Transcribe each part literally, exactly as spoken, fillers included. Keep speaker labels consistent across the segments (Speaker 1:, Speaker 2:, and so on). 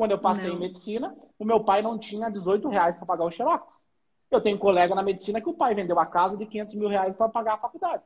Speaker 1: quando eu passei em
Speaker 2: Não.
Speaker 1: medicina, o meu pai não tinha dezoito reais para pagar o xerox. Eu tenho um colega na medicina que o pai vendeu a casa de quinhentos mil reais para pagar a faculdade.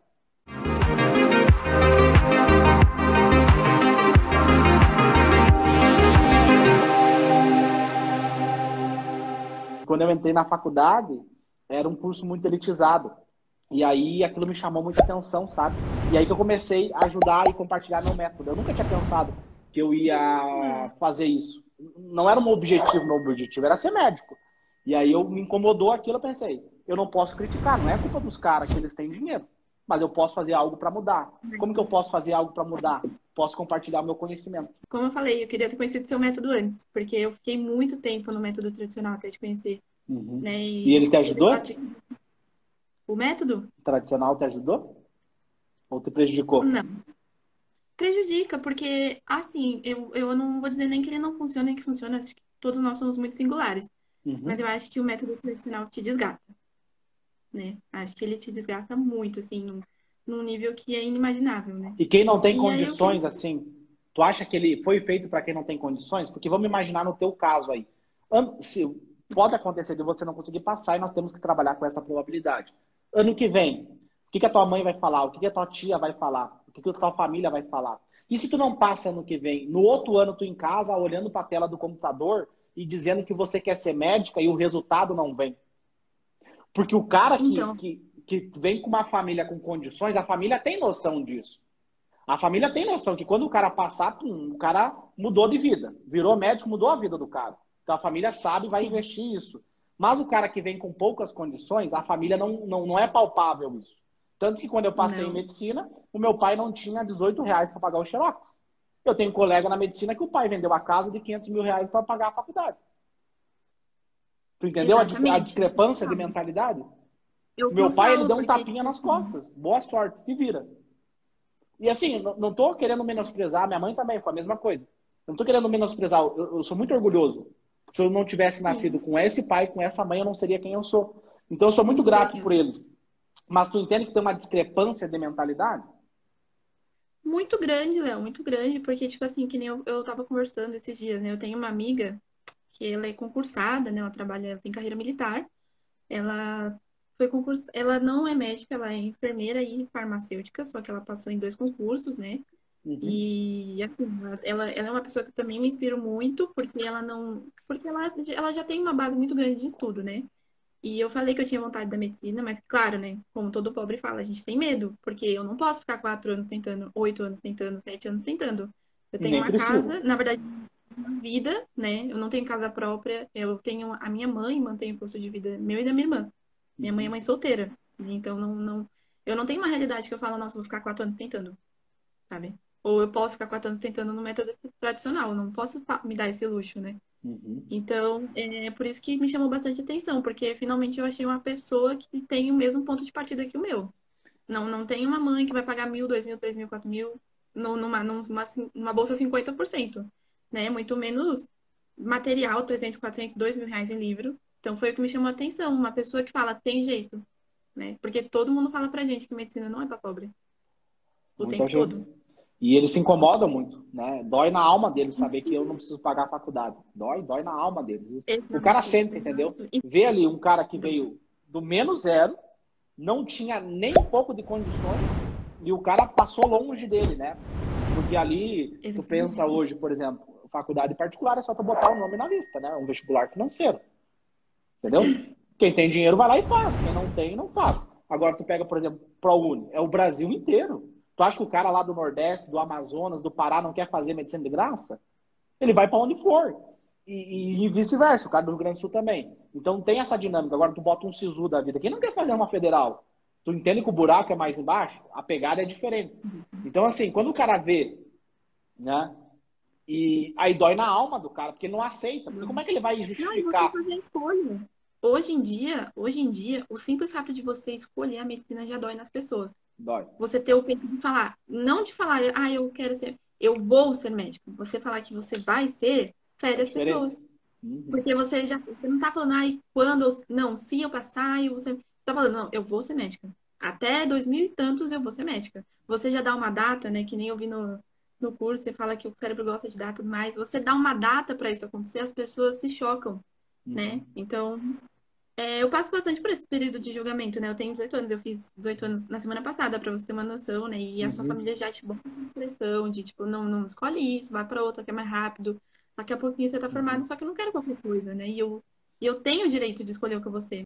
Speaker 1: Quando eu entrei na faculdade, era um curso muito elitizado. E aí aquilo me chamou muita atenção, sabe? E aí que eu comecei a ajudar e compartilhar meu método. Eu nunca tinha pensado que eu ia fazer isso. Não era um objetivo, meu objetivo era ser médico. E aí eu me incomodou aquilo, eu pensei, eu não posso criticar, não é culpa dos caras que eles têm dinheiro, mas eu posso fazer algo para mudar. Como que eu posso fazer algo para mudar? Posso compartilhar o meu conhecimento.
Speaker 2: Como eu falei, eu queria ter conhecido seu método antes, porque eu fiquei muito tempo no método tradicional até te conhecer,
Speaker 1: Uhum.
Speaker 2: né?
Speaker 1: E
Speaker 2: E
Speaker 1: ele te
Speaker 2: pelo fato
Speaker 1: ajudou?
Speaker 2: de- o método?
Speaker 1: O tradicional te ajudou? Ou te prejudicou?
Speaker 2: Não. Prejudica, porque, assim, eu, eu não vou dizer nem que ele não funciona, nem que funciona, acho que todos nós somos muito singulares, mas eu
Speaker 1: Uhum.
Speaker 2: acho que o método tradicional te desgasta, né? Acho que ele te desgasta muito, assim, num, num nível que é inimaginável, né?
Speaker 1: E quem não tem
Speaker 2: E aí eu queria.
Speaker 1: condições, assim, tu acha que ele foi feito para quem não tem condições? Porque vamos imaginar no teu caso aí. Ano- se, pode acontecer de você não conseguir passar e nós temos que trabalhar com essa probabilidade. Ano que vem, o que, que a tua mãe vai falar? O que, que a tua tia vai falar? O que, que a tua família vai falar? E se tu não passa ano que vem? No outro ano, tu em casa, olhando para a tela do computador e dizendo que você quer ser médica e o resultado não vem. Porque o cara que,
Speaker 2: Então,
Speaker 1: que, que vem com uma família com condições, a família tem noção disso. A família tem noção que quando o cara passar, pum, o cara mudou de vida. Virou médico, mudou a vida do cara. Então a família sabe e vai
Speaker 2: sim,
Speaker 1: investir isso. Mas o cara que vem com poucas condições, a família não, não, não é palpável isso. Tanto que quando eu passei em
Speaker 2: não,
Speaker 1: medicina, o meu pai não tinha dezoito reais para pagar o xerox. Eu tenho um colega na medicina que o pai vendeu a casa de quinhentos mil reais para pagar a faculdade. Tu entendeu a, dif- a
Speaker 2: exatamente.
Speaker 1: discrepância de mentalidade?
Speaker 2: É o
Speaker 1: O
Speaker 2: que eu
Speaker 1: meu pai, ele
Speaker 2: falo,
Speaker 1: deu um
Speaker 2: porque,
Speaker 1: tapinha
Speaker 2: tipo
Speaker 1: nas
Speaker 2: assim,
Speaker 1: costas. Boa sorte, te vira. E assim, não, não tô querendo menosprezar, minha mãe também foi a mesma coisa. Não tô querendo menosprezar, eu, eu sou muito orgulhoso. Se eu não tivesse nascido
Speaker 2: sim,
Speaker 1: com esse pai, com essa mãe, eu não seria quem eu sou. Então eu sou muito
Speaker 2: não seria
Speaker 1: grato
Speaker 2: quem eu
Speaker 1: por
Speaker 2: sou.
Speaker 1: eles. Mas tu entende que tem uma discrepância de mentalidade?
Speaker 2: Muito grande, Léo, muito grande, porque, tipo assim, que nem eu, eu tava conversando esses dias, né? Eu tenho uma amiga que ela é concursada, né? Ela trabalha, ela tem carreira militar. Ela foi concurso, ela não é médica, ela é enfermeira e farmacêutica, só que ela passou em dois concursos, né?
Speaker 1: Uhum.
Speaker 2: E assim, ela, ela é uma pessoa que também me inspira muito, porque ela não, porque ela, ela já tem uma base muito grande de estudo, né? E eu falei que eu tinha vontade da medicina, mas claro, né? Como todo pobre fala, a gente tem medo, porque eu não posso ficar quatro anos tentando, oito anos tentando, sete anos tentando. Eu
Speaker 1: E
Speaker 2: tenho
Speaker 1: nem
Speaker 2: uma
Speaker 1: precisa.
Speaker 2: casa, na verdade, uma vida, né? Eu não tenho casa própria, eu tenho a minha mãe mantém o custo de vida meu e da minha irmã. Minha mãe é
Speaker 1: Uhum.
Speaker 2: mãe solteira, então não, não, eu não tenho uma realidade que eu falo, nossa, eu vou ficar quatro anos tentando, sabe? Ou eu posso ficar quatro anos tentando no método tradicional, eu não posso fa- me dar esse luxo, né?
Speaker 1: Uhum.
Speaker 2: Então, é por isso que me chamou bastante atenção, porque finalmente eu achei uma pessoa que tem o mesmo ponto de partida que o meu. Não, não tem uma mãe que vai pagar mil, dois mil, três mil, quatro mil nu- numa, numa, numa bolsa cinquenta por cento, né? Muito menos material, trezentos, quatrocentos, dois mil reais em livro. Então, foi o que me chamou a atenção. Uma pessoa que fala, tem jeito, né? Porque todo mundo fala pra gente que medicina não é pra pobre, o
Speaker 1: Muita
Speaker 2: tempo
Speaker 1: gente.
Speaker 2: todo.
Speaker 1: E eles se incomodam muito, né? Dói na alma deles saber que eu não preciso pagar a faculdade. Dói, dói na alma deles. O cara
Speaker 2: Exato,
Speaker 1: sente, entendeu?
Speaker 2: exato. E
Speaker 1: Vê ali um cara que
Speaker 2: dói.
Speaker 1: veio do menos zero, não tinha nem um pouco de condições, e o cara passou longe dele, né? Porque ali, tu pensa
Speaker 2: Exatamente.
Speaker 1: hoje, por exemplo, faculdade particular é só tu botar o nome na lista, né? Um vestibular financeiro, entendeu? Quem tem dinheiro vai lá e faz, quem não tem, não faz. Agora tu pega, por exemplo, ProUni, é o Brasil inteiro. Tu acha que o cara lá do Nordeste, do Amazonas, do Pará não quer fazer medicina de graça? Ele vai para onde for. E, e, e vice-versa, o cara do Rio Grande do Sul também. Então tem essa dinâmica. Agora tu bota um SISU da vida. Quem não quer fazer uma federal? Tu entende que o buraco é mais embaixo? A pegada é diferente. Então, assim, quando o cara vê, né? E aí dói na alma do cara, porque ele não aceita. Porque como é que ele vai
Speaker 2: Não, e você
Speaker 1: justificar?
Speaker 2: fazer a escolha. Hoje em dia, hoje em dia, o simples fato de você escolher a medicina já dói nas pessoas.
Speaker 1: Dói.
Speaker 2: Você ter o peito de falar, não de falar, ah, eu quero ser, eu vou ser médico. Você falar que você vai ser,
Speaker 1: É
Speaker 2: fere as
Speaker 1: diferente.
Speaker 2: pessoas.
Speaker 1: Uhum.
Speaker 2: Porque você já, você não tá falando, ai, quando, eu- não, se eu passar, eu vou ser. Você tá falando, não, eu vou ser médica. Até dois mil e tantos eu vou ser médica. Você já dá uma data, né, que nem eu vi no, no curso, você fala que o cérebro gosta de data e tudo mais. Você dá uma data para isso acontecer, as pessoas se chocam, né?
Speaker 1: Uhum.
Speaker 2: Então, é, eu passo bastante por esse período de julgamento, né? Eu tenho dezoito anos, eu fiz dezoito anos na semana passada, para você ter uma noção, né? E a sua
Speaker 1: Uhum.
Speaker 2: família já te bota uma pressão de, tipo, não, não escolhe isso, vai para outra que é mais rápido. Daqui a pouquinho você tá formado,
Speaker 1: Uhum.
Speaker 2: só que eu não quero qualquer coisa, né? E eu, e eu tenho o direito de escolher o que eu vou ser.